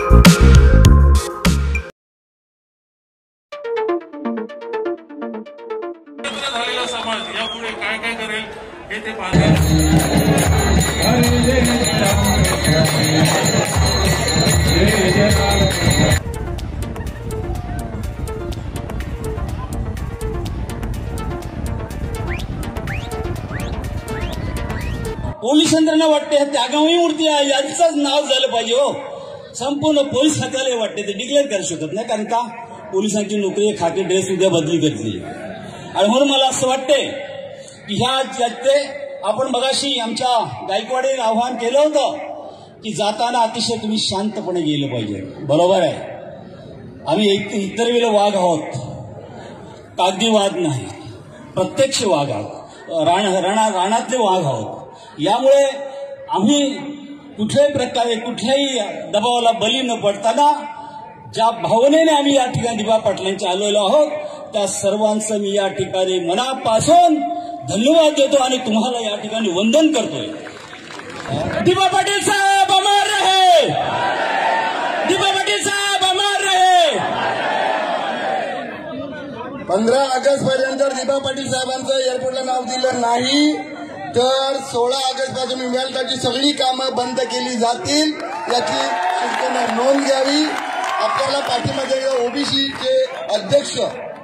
समाज यापुढे काय काय करेल हे ते पाहतील। पोलीस यंत्रणा वाटते त्यागामी मूर्ती आहे यांचंच नाव झालं पाहिजे हो। संपूर्ण पोलीस खात्याला वाटते ते डिक्लेअर करू शकत नाही, कारण का पोलिसांची नोकरी खाकी ड्रेस उद्या बदली करतील। आणि म्हणून मला असं वाटते की ह्या जाते आपण मगाशी आमच्या गायकवाडीने आव्हान केलं होतं की जाताना अतिशय तुम्ही शांतपणे गेलं पाहिजे। बरोबर आहे, आम्ही इतर वेळेला वाघ आहोत, कागदी वाघ नाही, प्रत्यक्ष वाघ आहोत, रानातले वाघ आहोत। यामुळे आम्ही कुठल्याही प्रकारे कुठल्याही दबावाला बली न पडताना ज्या भावनेने आम्ही या ठिकाणी दिबा पाटलांच्या आलेलो आहोत त्या सर्वांचं मी या ठिकाणी मनापासून धन्यवाद देतो आणि तुम्हाला या ठिकाणी वंदन करतोय। दिबा पाटील साहेब अमर रहे, दिबा पाटील साहेब अमर रहे। 15 ऑगस्ट पर्यंत दिबा पाटील साहेबांचं एअरपोर्टला नाव दिलं नाही तर 16 ऑगस्ट पासून विमानतळाची सगळी कामं बंद केली जातील याची शिवसेनेने नोंद घ्यावी। आपल्याला पाठीमध्ये ओबीसीचे अध्यक्ष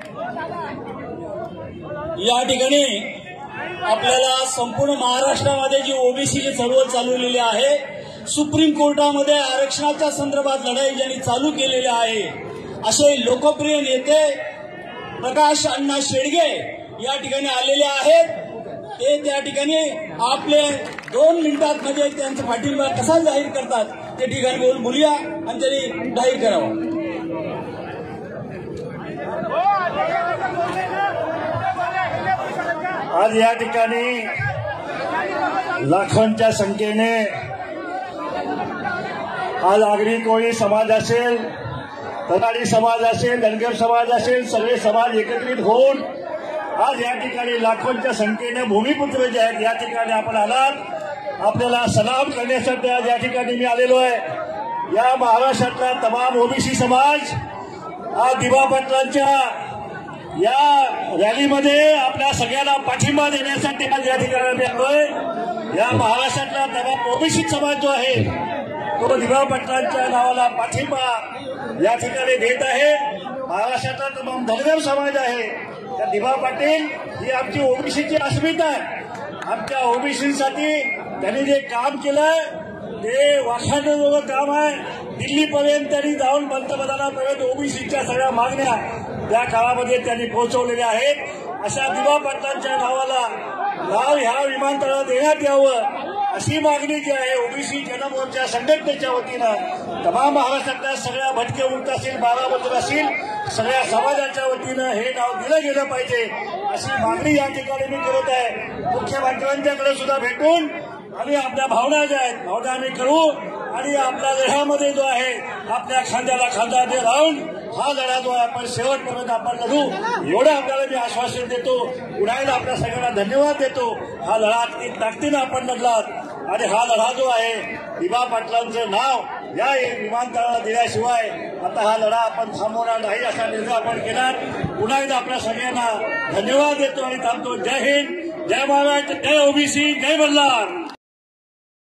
या ठिकाणी आपल्याला संपूर्ण महाराष्ट्रामध्ये जी ओबीसीची चळवळ चालवलेली आहे, सुप्रीम कोर्टामध्ये आरक्षणाच्या संदर्भात लढाई ज्यांनी चालू केलेली आहे असे लोकप्रिय नेते प्रकाश अण्णा शेडगे या ठिकाणी आलेले आहेत। ते त्या ठिकाणी आपले 2 मिनिटात मध्ये त्यांचा पाठिंबा कसा जाहीर करतात ते ठिकाणी बोलूया आणि त्यांनी जाहीर करावं। आज या ठिकाणी लाखोंच्या संख्येने आज आगरी कोळी समाज असेल, तलाडी समाज असेल, धनगर समाज असेल, सगळे समाज एकत्रित होऊन आज या ठिकाणी लाखोंच्या संख्येने भूमिपुत्र जे आहेत या ठिकाणी आपण आलात। आपल्याला सलाम करण्यासाठी आज या ठिकाणी मी आलेलो आहे। या महाराष्ट्रातला तमाम ओबीसी समाज आज दिबा पाटलांच्या या रॅलीमध्ये आपल्या सगळ्यांना पाठिंबा देण्यासाठी आज या ठिकाणी मी आलोय। या महाराष्ट्रातला तमाम ओबीसी समाज जो आहे तो दिबा पाटलांच्या नावाला पाठिंबा या ठिकाणी देत आहे। महाराष्ट्रातला तमाम धनगर समाज आहे, त्या दिबा पाटील ही आमची ओबीसीची अस्मिता आहे। आमच्या ओबीसीसाठी त्यांनी जे काम केलंय ते वाखाणण्याजोगं काम आहे। दिल्लीपर्यंत त्यांनी जाऊन पंतप्रधानापर्यंत ओबीसीच्या सगळ्या मागण्या त्या काळामध्ये त्यांनी पोहोचवलेल्या आहेत। अशा दिबा पाटलांच्या नावाला नाव ह्या विमानतळाला देण्यात यावं अशी मागणी जी आहे ओबीसी जनमोर्चा संघटनेच्या वतीनं तमाम महाराष्ट्रातल्या सगळ्या भटके उंट असतील, बारामती असतील, सगळ्या समाजाच्या वतीनं हे नाव दिलं गेलं पाहिजे अशी मागणी या ठिकाणी मी करत आहे। मुख्यमंत्र्यांच्याकडे सुद्धा भेटून आम्ही आपल्या भावना ज्या आहेत भावना आम्ही करू आणि आपल्या लढ्यामध्ये जो आहे आपल्या खांद्याला खांदा दे राहून हा लढा जो आहे आपण शेवटपर्यंत आपण लढू एवढं आपल्याला मी आश्वासन देतो। पुन्हा एकदा आपल्या सगळ्यांना धन्यवाद देतो। हा लढा एक ताकदीनं आपण लढलात आणि हा लढा जो आहे दिबा पाटलांचं नाव या विमानतळाला दिल्याशिवाय आता हा लढा आपण थांबवणार नाही असा निर्णय आपण केला। पुन्हा एकदा आपल्या सगळ्यांना धन्यवाद देतो आणि थांबतो। जय हिंद, जय महाराष्ट्र, जय ओबीसी, जय मल्हार।